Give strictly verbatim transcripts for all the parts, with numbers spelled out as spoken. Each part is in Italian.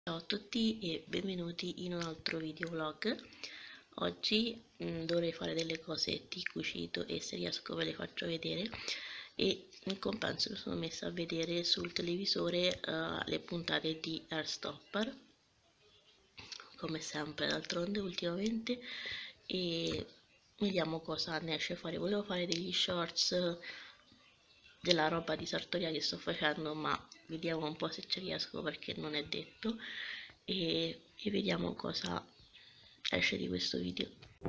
Ciao a tutti e benvenuti in un altro videovlog. Oggi mh, dovrei fare delle cose di cucito e se riesco ve le faccio vedere, e in compenso mi sono messa a vedere sul televisore uh, le puntate di Heartstopper, come sempre d'altronde ultimamente, e vediamo cosa ne esce fuori. Volevo fare degli shorts della roba di sartoria che sto facendo, ma vediamo un po' se ci riesco perché non è detto, e, e vediamo cosa esce di questo video.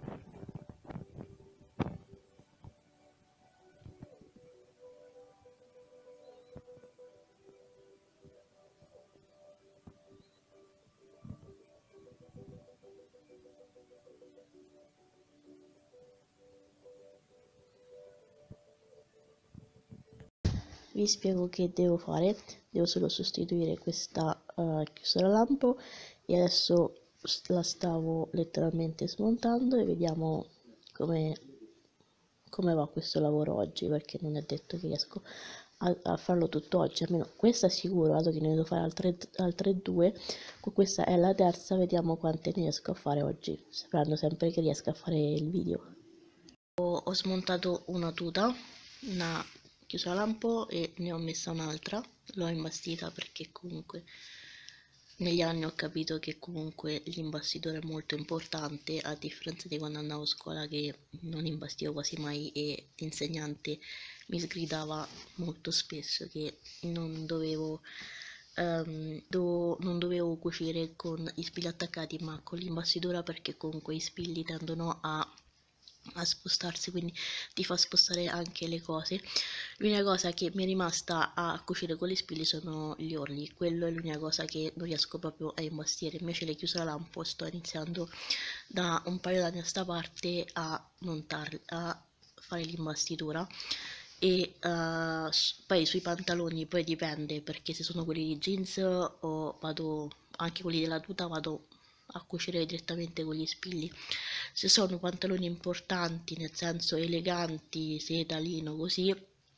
Vi spiego che devo fare. Devo solo sostituire questa uh, chiusura lampo e adesso la stavo letteralmente smontando e vediamo come, come va questo lavoro oggi, perché non è detto che riesco a, a farlo tutto oggi, almeno questa è sicuro, dato che ne devo fare altre, altre due. Questa è la terza, vediamo quante ne riesco a fare oggi, sperando sempre che riesca a fare il video. Ho, ho smontato una tuta, una chiusa lampo, e ne ho messa un'altra, l'ho imbastita perché comunque negli anni ho capito che comunque l'imbastitore è molto importante, a differenza di quando andavo a scuola che non imbastivo quasi mai e l'insegnante mi sgridava molto spesso che non dovevo, um, do, non dovevo cucire con i spilli attaccati ma con l'imbastitura, perché comunque i spilli tendono a a spostarsi, quindi ti fa spostare anche le cose. L'unica cosa che mi è rimasta a cucire con le spilli sono gli orli, quello è l'unica cosa che non riesco proprio a imbastire. Invece le chiuse a lampo sto iniziando da un paio d'anni a sta parte a montarle, a fare l'imbastitura. E uh, poi sui pantaloni poi dipende, perché se sono quelli di jeans o vado, anche quelli della tuta, vado a cucire direttamente con gli spilli. Se sono pantaloni importanti, nel senso eleganti, seta, lino, così,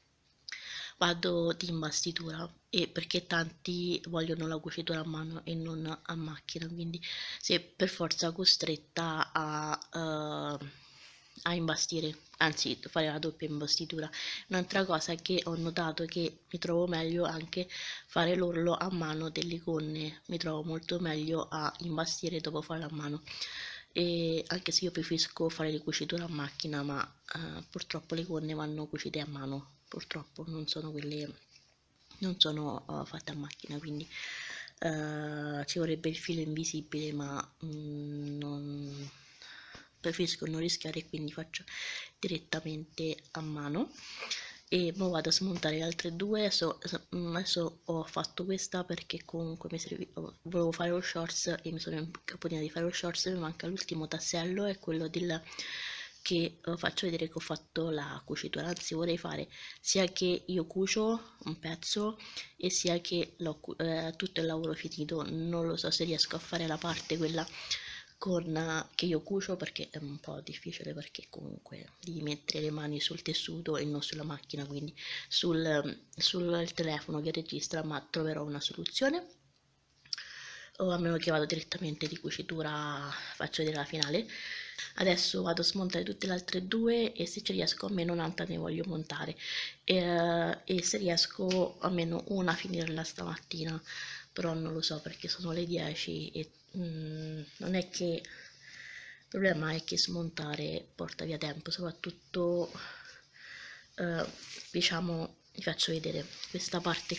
vado di imbastitura, e perché tanti vogliono la cucitura a mano e non a macchina, quindi sei per forza costretta a, uh, a imbastire, anzi fare la doppia imbastitura. Un'altra cosa che ho notato, che mi trovo meglio anche fare l'orlo a mano delle gonne, mi trovo molto meglio a imbastire dopo farlo a mano. E anche se io preferisco fare le cuciture a macchina, ma uh, purtroppo le gonne vanno cucite a mano, purtroppo non sono quelle, non sono uh, fatte a macchina, quindi uh, ci vorrebbe il filo invisibile, ma mm, non, preferisco non rischiare e quindi faccio direttamente a mano. E ora vado a smontare le altre due. Adesso, adesso ho fatto questa perché comunque mi serv... volevo fare lo shorts e mi sono incaponita di fare lo shorts. Mi manca l'ultimo tassello, è quello del che uh, faccio vedere che ho fatto la cucitura. Anzi, vorrei fare sia che io cucio un pezzo e sia che l'ho, eh, tutto il lavoro finito. Non lo so se riesco a fare la parte quella con, uh, che io cucio, perché è un po' difficile, perché comunque devi mettere le mani sul tessuto e non sulla macchina, quindi sul, sul telefono che registra, ma troverò una soluzione, o a meno che vado direttamente di cucitura, faccio vedere la finale. Adesso vado a smontare tutte le altre due e se ci riesco almeno un'altra ne voglio montare, e, e se riesco almeno una a finirla stamattina, però non lo so perché sono le dieci e mm, non è che il problema è che smontare porta via tempo, soprattutto eh, diciamo, vi faccio vedere questa parte.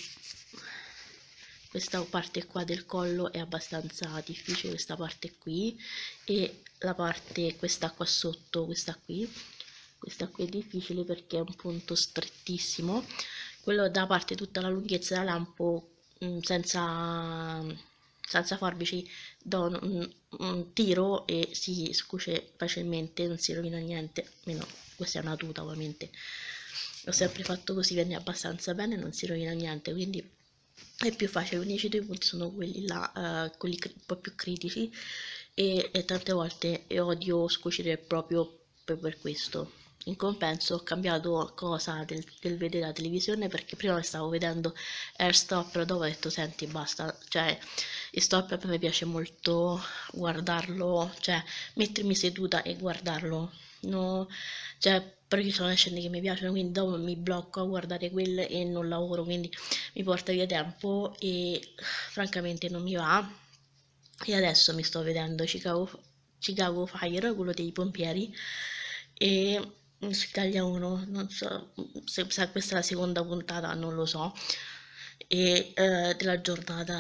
Questa parte qua del collo è abbastanza difficile, questa parte qui, e la parte, questa qua sotto, questa qui, questa qui è difficile perché è un punto strettissimo. Quello da parte tutta la lunghezza della lampo, mh, senza, senza forbici, do un, un tiro e si scuce facilmente, non si rovina niente, meno questa è una tuta ovviamente. Ho sempre fatto così, viene abbastanza bene, non si rovina niente, quindi è più facile. Gli unici due punti sono quelli là, uh, quelli un po' più critici, e, e tante volte odio scuocere proprio per, per questo. in compenso ho cambiato cosa del, del vedere la televisione, perché prima stavo vedendo Airstop, però dopo ho detto senti basta, cioè Stop a me piace molto guardarlo, cioè mettermi seduta e guardarlo, no, cioè perché sono le scene che mi piacciono, quindi dopo mi blocco a guardare quelle e non lavoro, quindi mi porta via tempo e francamente non mi va. E adesso mi sto vedendo Chicago, Chicago Fire, quello dei pompieri, e su Italia uno, non so se, se questa è la seconda puntata, non lo so, e eh, della giornata.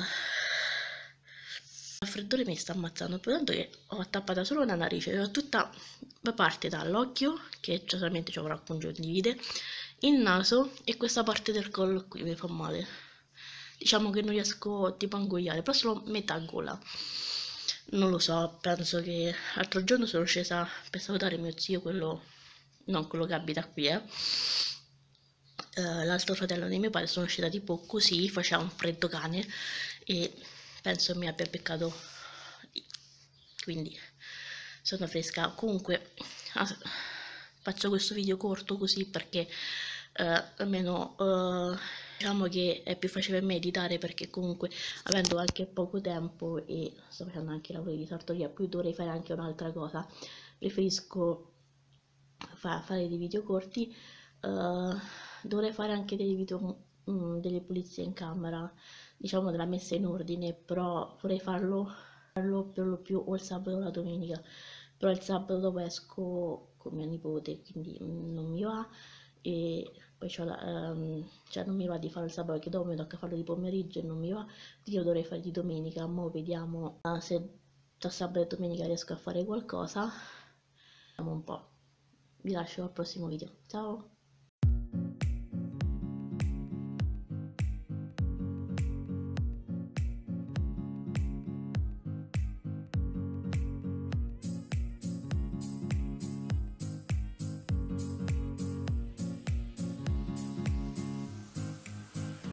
Il raffreddore mi sta ammazzando, tanto che ho attappato solo una narice, ho tutta la parte dall'occhio, che solamente ci avrà congiuntivite, il naso e questa parte del collo qui mi fa male. Diciamo che non riesco tipo a ingoiare, però solo metà gola. Non lo so, penso che l'altro giorno sono scesa per salutare mio zio, quello, non quello che abita qui, eh. Uh, l'altro fratello di mio padre, sono uscita tipo così, faceva un freddo cane e penso mi abbia beccato, quindi sono fresca. Comunque ah, faccio questo video corto così perché uh, almeno uh, diciamo che è più facile per me editare, perché comunque avendo anche poco tempo e sto facendo anche lavori di sartoria, più dovrei fare anche un'altra cosa, preferisco fa fare dei video corti. Uh, dovrei fare anche dei video, mm, delle pulizie in camera, diciamo della messa in ordine, però vorrei farlo, farlo per lo più o il sabato o la domenica, però il sabato dopo esco con mia nipote, quindi non mi va, e poi c'ho la, um, cioè non mi va di fare il sabato perché dopo mi tocca farlo di pomeriggio e non mi va, quindi io dovrei fare di domenica. Mo' vediamo uh, se tra sabato e domenica riesco a fare qualcosa, vediamo un po'. Vi lascio al prossimo video, ciao!